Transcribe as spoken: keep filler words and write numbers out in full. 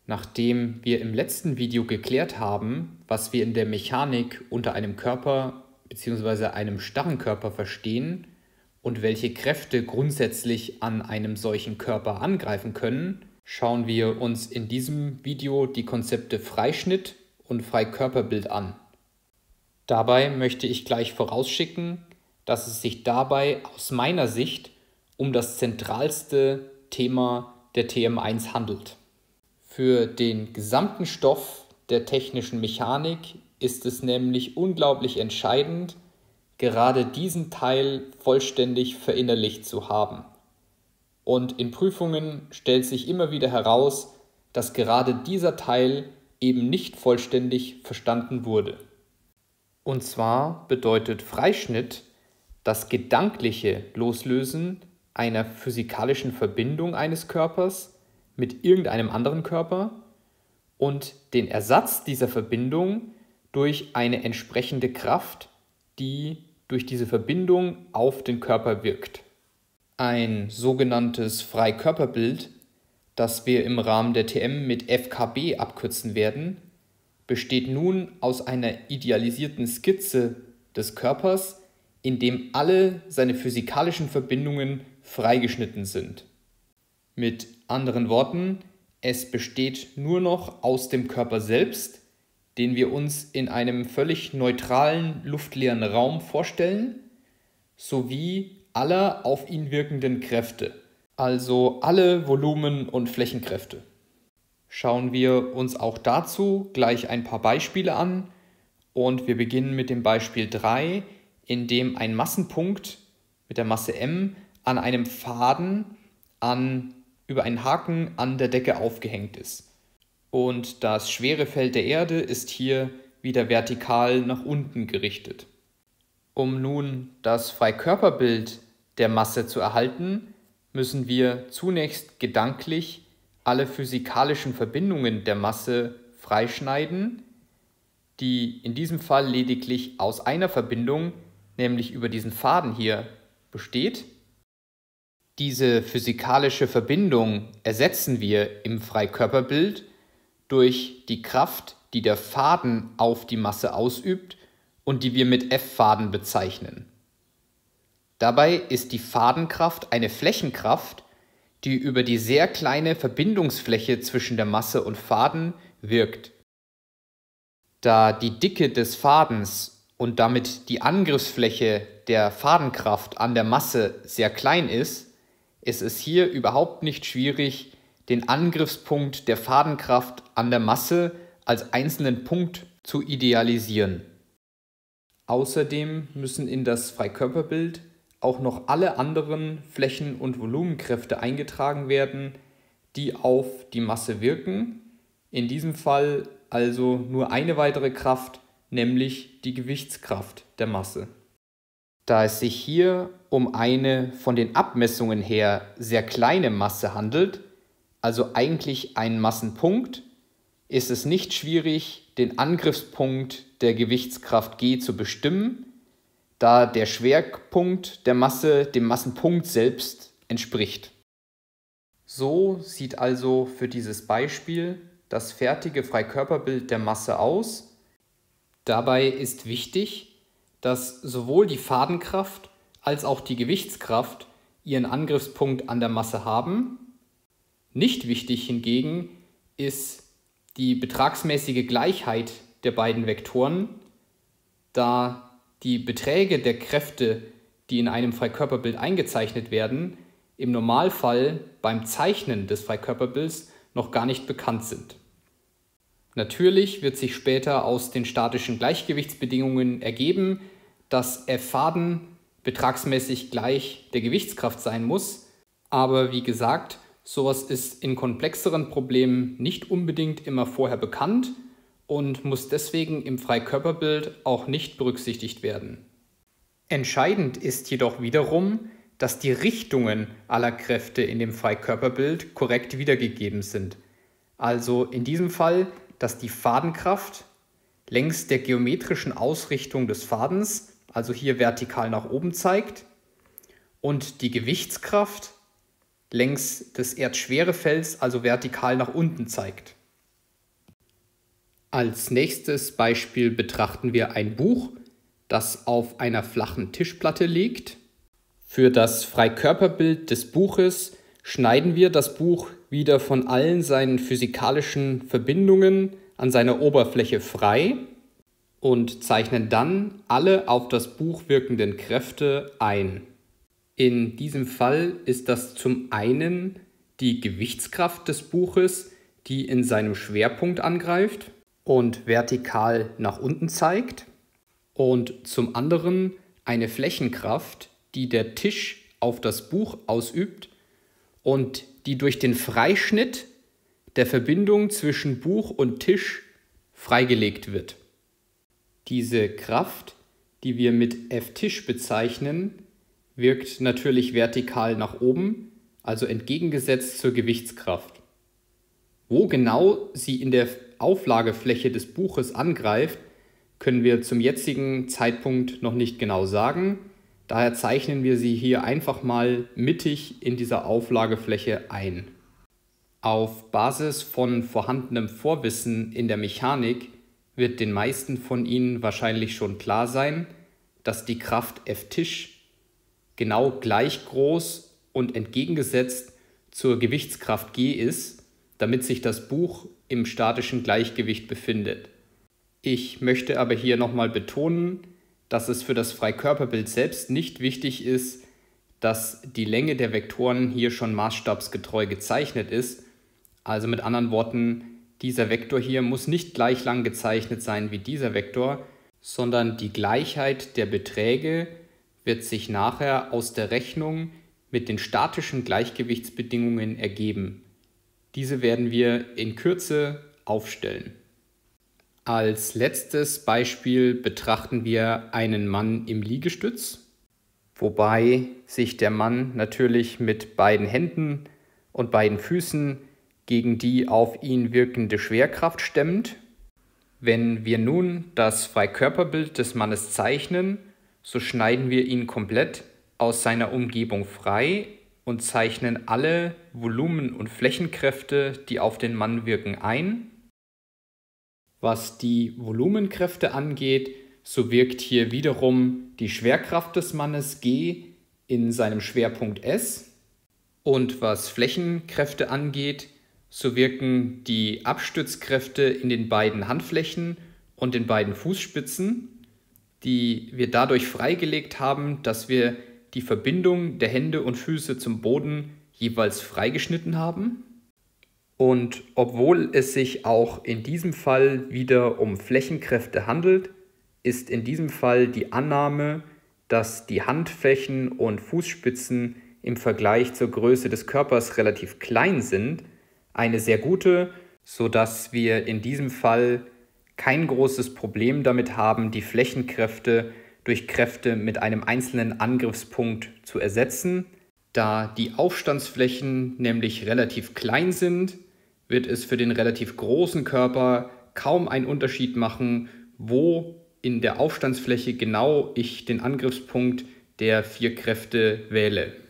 Nachdem wir im letzten Video geklärt haben, was wir in der Mechanik unter einem Körper bzw. einem starren Körper verstehen und welche Kräfte grundsätzlich an einem solchen Körper angreifen können, schauen wir uns in diesem Video die Konzepte Freischnitt und Freikörperbild an. Dabei möchte ich gleich vorausschicken, dass es sich dabei aus meiner Sicht um das zentralste Thema der T M eins handelt. Für den gesamten Stoff der technischen Mechanik ist es nämlich unglaublich entscheidend, gerade diesen Teil vollständig verinnerlicht zu haben. Und in Prüfungen stellt sich immer wieder heraus, dass gerade dieser Teil eben nicht vollständig verstanden wurde. Und zwar bedeutet Freischnitt das gedankliche Loslösen einer physikalischen Verbindung eines Körpers mit irgendeinem anderen Körper und den Ersatz dieser Verbindung durch eine entsprechende Kraft, die durch diese Verbindung auf den Körper wirkt. Ein sogenanntes Freikörperbild, das wir im Rahmen der T M mit F K B abkürzen werden, besteht nun aus einer idealisierten Skizze des Körpers, in dem alle seine physikalischen Verbindungen freigeschnitten sind. Mit anderen Worten, es besteht nur noch aus dem Körper selbst, den wir uns in einem völlig neutralen, luftleeren Raum vorstellen, sowie aller auf ihn wirkenden Kräfte, also alle Volumen- und Flächenkräfte. Schauen wir uns auch dazu gleich ein paar Beispiele an und wir beginnen mit dem Beispiel drei, in dem ein Massenpunkt mit der Masse m an einem Faden an über einen Haken an der Decke aufgehängt ist. Und das schwere Feld der Erde ist hier wieder vertikal nach unten gerichtet. Um nun das Freikörperbild der Masse zu erhalten, müssen wir zunächst gedanklich alle physikalischen Verbindungen der Masse freischneiden, die in diesem Fall lediglich aus einer Verbindung, nämlich über diesen Faden hier, besteht. Diese physikalische Verbindung ersetzen wir im Freikörperbild durch die Kraft, die der Faden auf die Masse ausübt und die wir mit F-Faden bezeichnen. Dabei ist die Fadenkraft eine Flächenkraft, die über die sehr kleine Verbindungsfläche zwischen der Masse und Faden wirkt. Da die Dicke des Fadens und damit die Angriffsfläche der Fadenkraft an der Masse sehr klein ist, ist es hier überhaupt nicht schwierig, den Angriffspunkt der Fadenkraft an der Masse als einzelnen Punkt zu idealisieren. Außerdem müssen in das Freikörperbild auch noch alle anderen Flächen- und Volumenkräfte eingetragen werden, die auf die Masse wirken. In diesem Fall also nur eine weitere Kraft, nämlich die Gewichtskraft der Masse. Da es sich hier um eine von den Abmessungen her sehr kleine Masse handelt, also eigentlich ein Massenpunkt, ist es nicht schwierig, den Angriffspunkt der Gewichtskraft G zu bestimmen, da der Schwerpunkt der Masse dem Massenpunkt selbst entspricht. So sieht also für dieses Beispiel das fertige Freikörperbild der Masse aus. Dabei ist wichtig, dass sowohl die Fadenkraft als auch die Gewichtskraft ihren Angriffspunkt an der Masse haben. Nicht wichtig hingegen ist die betragsmäßige Gleichheit der beiden Vektoren, da die Beträge der Kräfte, die in einem Freikörperbild eingezeichnet werden, im Normalfall beim Zeichnen des Freikörperbilds noch gar nicht bekannt sind. Natürlich wird sich später aus den statischen Gleichgewichtsbedingungen ergeben, dass F-Faden betragsmäßig gleich der Gewichtskraft sein muss, aber wie gesagt, sowas ist in komplexeren Problemen nicht unbedingt immer vorher bekannt und muss deswegen im Freikörperbild auch nicht berücksichtigt werden. Entscheidend ist jedoch wiederum, dass die Richtungen aller Kräfte in dem Freikörperbild korrekt wiedergegeben sind. Also in diesem Fall, dass die Fadenkraft längs der geometrischen Ausrichtung des Fadens, also hier vertikal nach oben zeigt, und die Gewichtskraft längs des Erdschwerefelds, also vertikal nach unten zeigt. Als nächstes Beispiel betrachten wir ein Buch, das auf einer flachen Tischplatte liegt. Für das Freikörperbild des Buches schneiden wir das Buch wieder von allen seinen physikalischen Verbindungen an seiner Oberfläche frei und zeichnen dann alle auf das Buch wirkenden Kräfte ein. In diesem Fall ist das zum einen die Gewichtskraft des Buches, die in seinem Schwerpunkt angreift und vertikal nach unten zeigt, und zum anderen eine Flächenkraft, die der Tisch auf das Buch ausübt und die durch den Freischnitt der Verbindung zwischen Buch und Tisch freigelegt wird. Diese Kraft, die wir mit F-Tisch bezeichnen, wirkt natürlich vertikal nach oben, also entgegengesetzt zur Gewichtskraft. Wo genau sie in der Auflagefläche des Buches angreift, können wir zum jetzigen Zeitpunkt noch nicht genau sagen. Daher zeichnen wir sie hier einfach mal mittig in dieser Auflagefläche ein. Auf Basis von vorhandenem Vorwissen in der Mechanik wird den meisten von Ihnen wahrscheinlich schon klar sein, dass die Kraft F-Tisch genau gleich groß und entgegengesetzt zur Gewichtskraft G ist, damit sich das Buch im statischen Gleichgewicht befindet. Ich möchte aber hier nochmal betonen, dass es für das Freikörperbild selbst nicht wichtig ist, dass die Länge der Vektoren hier schon maßstabsgetreu gezeichnet ist. Also mit anderen Worten, dieser Vektor hier muss nicht gleich lang gezeichnet sein wie dieser Vektor, sondern die Gleichheit der Beträge wird sich nachher aus der Rechnung mit den statischen Gleichgewichtsbedingungen ergeben. Diese werden wir in Kürze aufstellen. Als letztes Beispiel betrachten wir einen Mann im Liegestütz, wobei sich der Mann natürlich mit beiden Händen und beiden Füßen gegen die auf ihn wirkende Schwerkraft stemmt. Wenn wir nun das Freikörperbild des Mannes zeichnen, so schneiden wir ihn komplett aus seiner Umgebung frei und zeichnen alle Volumen- und Flächenkräfte, die auf den Mann wirken, ein. Was die Volumenkräfte angeht, so wirkt hier wiederum die Schwerkraft des Mannes G in seinem Schwerpunkt S. Und was Flächenkräfte angeht, so wirken die Abstützkräfte in den beiden Handflächen und den beiden Fußspitzen, die wir dadurch freigelegt haben, dass wir die Verbindung der Hände und Füße zum Boden jeweils freigeschnitten haben. Und obwohl es sich auch in diesem Fall wieder um Flächenkräfte handelt, ist in diesem Fall die Annahme, dass die Handflächen und Fußspitzen im Vergleich zur Größe des Körpers relativ klein sind, eine sehr gute, sodass wir in diesem Fall kein großes Problem damit haben, die Flächenkräfte durch Kräfte mit einem einzelnen Angriffspunkt zu ersetzen. Da die Aufstandsflächen nämlich relativ klein sind, wird es für den relativ großen Körper kaum einen Unterschied machen, wo in der Aufstandsfläche genau ich den Angriffspunkt der vier Kräfte wähle.